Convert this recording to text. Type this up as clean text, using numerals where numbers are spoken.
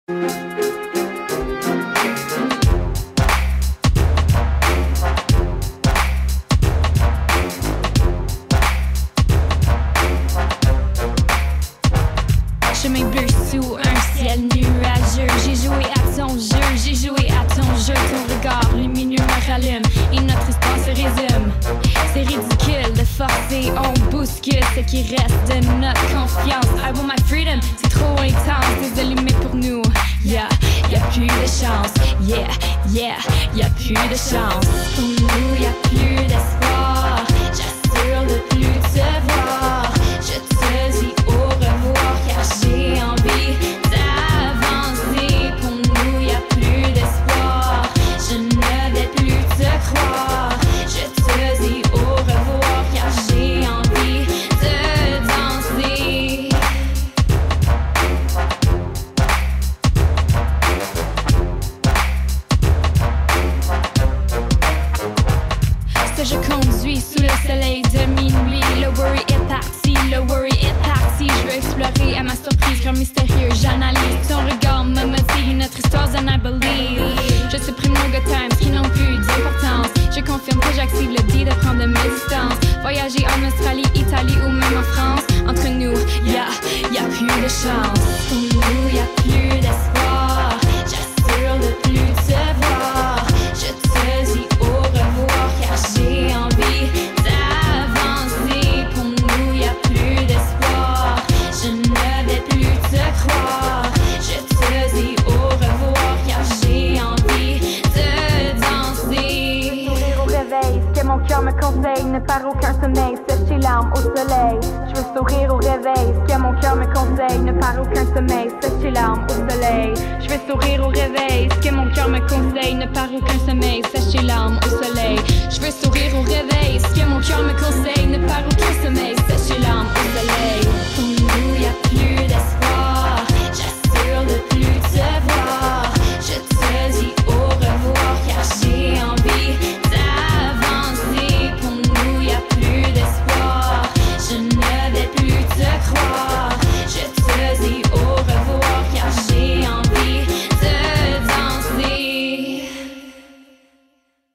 Chemin bleu sous un ciel nuageux. J'ai joué à ton jeu, j'ai joué à ton jeu. Ton regard lumineux me rallume et notre histoire se résume. C'est ridicule de forcer, on bouscule ce qui reste de notre confiance. I want my freedom, c'est trop intense. Désolé mais pour nous, yeah, y'a plus de chance. Yeah, yeah, y'a plus de chance. Pour nous, y'a plus d'espoir. J'assure de plus te voir. Je te dis au revoir car j'ai envie d'avancer. Pour nous, y'a plus d'espoir. Je ne vais plus te croire. Je te dis au revoir car j'ai envie de danser. Je conduis sous le soleil de minuit. Le worry est parti, le worry est parti. Je veux explorer à ma surprise, grand mystérieux, j'analyse. Ton regard me motive, notre histoire and I believe. Je supprime nos good times qui n'ont plus d'importance. Je confirme que j'active le dé de prendre mes distances. Voyager en Australie, Italie ou même en France. Entre nous, y'a plus de chance. Pour nous, y'a plus d'espoir. J'assure de plus te voir. Je te dis au revoir car j'ai envie d'avancer. Pour nous, y'a plus d'espoir. Je ne vais plus te croire. Je te dis au revoir car j'ai envie de danser. Sourire au réveil, ce que mon cœur me conseille. Ne perd aucun sommeil, sèche tes larmes au soleil. Je veux sourire au réveil, ce que mon cœur me conseille. Ne perd aucun sommeil, sèche tes larmes au soleil. Je veux sourire au réveil, ce que mon cœur me conseille. Ne perd aucun sommeil, sèche tes larmes au soleil. Je veux sourire au réveil, ce que